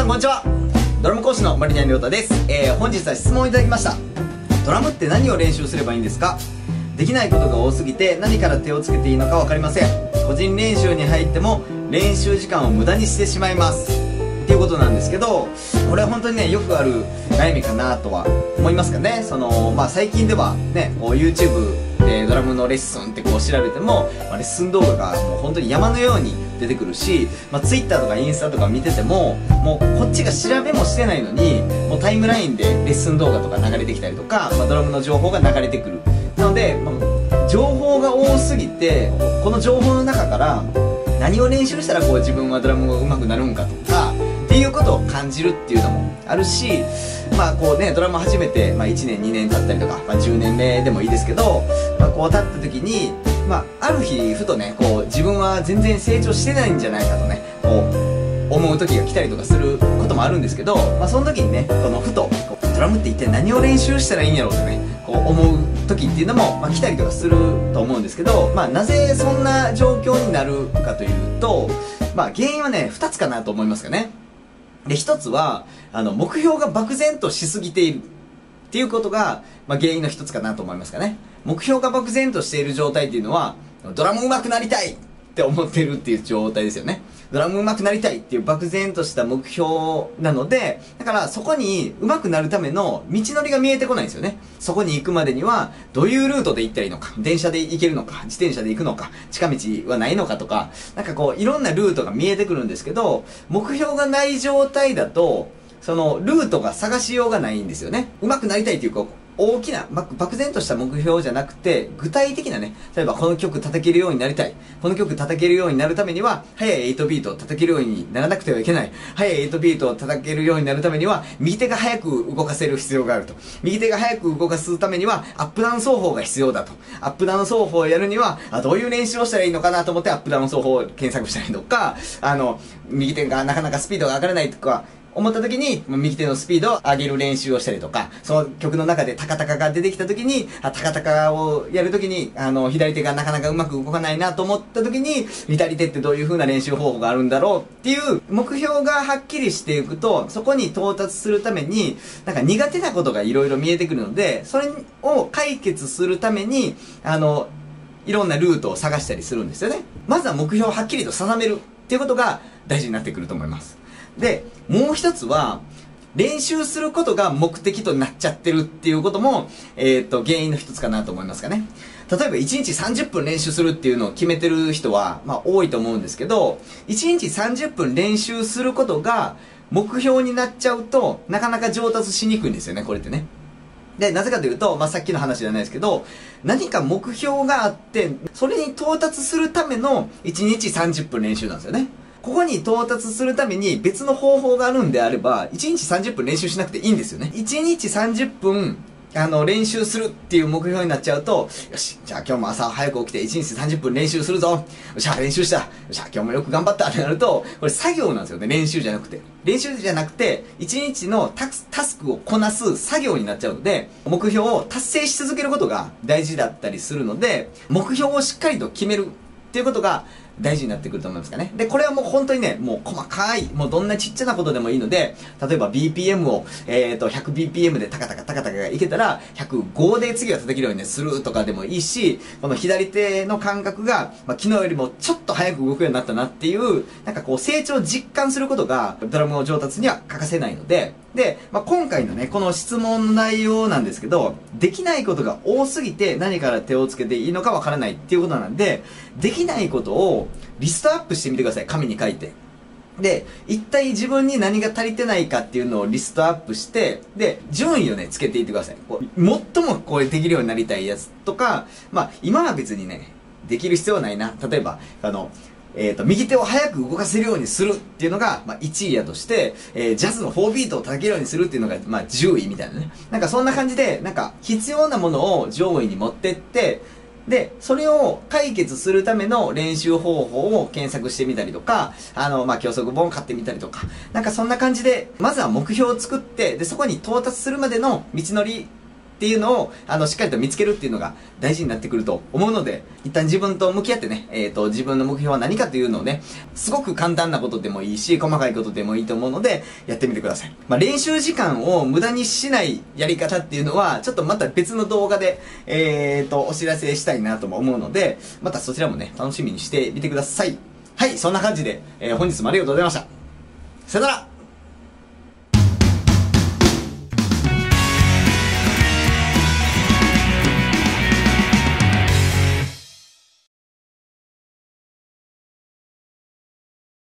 さんこんにちは。ドラム講師のマリニャン亮太です。本日は質問をいただきました。ドラムって何を練習すればいいんですか？できないことが多すぎて何から手をつけていいのか分かりません。個人練習に入っても練習時間を無駄にしてしまいますっていうことなんですけど、これは本当にねよくある悩みかなとは思いますかね。最近ではねこう YouTube でドラムのレッスンってこう調べても、レッスン動画がもう本当に山のように出てくるし、Twitter とかインスタとか見ててももうこっちが調べもしてないのにもうタイムラインでレッスン動画とか流れてきたりとか、ドラムの情報が流れてくる。なので、情報が多すぎてこの情報の中から何を練習したらこう自分はドラムが上手くなるんかとかっていうことを感じるっていうのもあるし、ドラム始めて、1年2年経ったりとか、10年目でもいいですけど、こう経った時に、ある日ふとねこう自分は全然成長してないんじゃないかとねこう思う時が来たりとかすることもあるんですけど、その時にねふとドラムって一体何を練習したらいいんやろうとねこう思う時っていうのも、来たりとかすると思うんですけど、なぜそんな状況になるかというと、原因はね2つかなと思いますかね。で1つは目標が漠然としすぎているっていうことが、原因の1つかなと思いますかね。目標が漠然としている状態っていうのはドラム上手くなりたいって思ってるっていう状態ですよね。ドラム上手くなりたいっていう漠然とした目標なので、だからそこに上手くなるための道のりが見えてこないんですよね。そこに行くまでにはどういうルートで行ったらいいのか、電車で行けるのか、自転車で行くのか、近道はないのかとか、いろんなルートが見えてくるんですけど、目標がない状態だとそのルートが探しようがないんですよね。上手くなりたいというか大きな漠然とした目標じゃなくて、具体的なね、例えばこの曲叩けるようになりたい、この曲叩けるようになるためには速い8ビートを叩けるようにならなくてはいけない、速い8ビートを叩けるようになるためには右手が速く動かせる必要があると、右手が速く動かすためにはアップダウン奏法が必要だと、アップダウン奏法をやるにはどういう練習をしたらいいのかなと思ってアップダウン奏法を検索したりとか、右手がなかなかスピードが上がらないとか思った時に右手のスピードを上げる練習をしたりとか、その曲の中でタカタカが出てきた時にタカタカをやる時に左手がなかなかうまく動かないなと思った時に左手ってどういう風な練習方法があるんだろうっていう目標がはっきりしていくと、そこに到達するために苦手なことがいろいろ見えてくるので、それを解決するためにいろんなルートを探したりするんですよね。まずは目標をはっきりと定めるっていうことが大事になってくると思います。で、もう一つは、練習することが目的となっちゃってるっていうことも、原因の一つかなと思いますかね。例えば1日30分練習するっていうのを決めてる人は、多いと思うんですけど、1日30分練習することが目標になっちゃうと、なかなか上達しにくいんですよね、これってね。で、なぜかというと、さっきの話じゃないですけど、何か目標があって、それに到達するための1日30分練習なんですよね。ここに到達するために別の方法があるんであれば、1日30分練習しなくていいんですよね。1日30分、練習するっていう目標になっちゃうと、よし、じゃあ今日も朝早く起きて1日30分練習するぞ。よっしゃ、練習した。よっしゃ、今日もよく頑張ったってなると、これ作業なんですよね。練習じゃなくて。練習じゃなくて、1日のタスクをこなす作業になっちゃうので、目標を達成し続けることが大事だったりするので、目標をしっかりと決めるっていうことが大事になってくると思いますかね。で、これはもう本当にね、もう細かい、もうどんなちっちゃなことでもいいので、例えば BPM を、100bpm でタカタカがいけたら、105で次は叩けるようにするとかでもいいし、この左手の感覚が、昨日よりもちょっと早く動くようになったなっていう、成長を実感することが、ドラムの上達には欠かせないので、で、今回のね、この質問の内容なんですけど、できないことが多すぎて何から手をつけていいのかわからないっていうことなんで、できないことをリストアップしてみてください。紙に書いて。で、一体自分に何が足りてないかっていうのをリストアップして、で、順位をね、つけていってください。最もこれできるようになりたいやつとか、今は別にね、できる必要はないな。例えば、右手を早く動かせるようにするっていうのが、1位やとして、ジャズの4ビートを叩けるようにするっていうのが、10位みたいなね。そんな感じで、必要なものを上位に持ってって、で、それを解決するための練習方法を検索してみたりとか、教則本を買ってみたりとか、そんな感じで、まずは目標を作って、で、そこに到達するまでの道のりっていうのを、しっかりと見つけるっていうのが大事になってくると思うので、一旦自分と向き合ってね、自分の目標は何かというのをね、すごく簡単なことでもいいし、細かいことでもいいと思うので、やってみてください。練習時間を無駄にしないやり方っていうのは、ちょっとまた別の動画で、お知らせしたいなとも思うので、またそちらもね、楽しみにしてみてください。はい、そんな感じで、本日もありがとうございました。さよなら。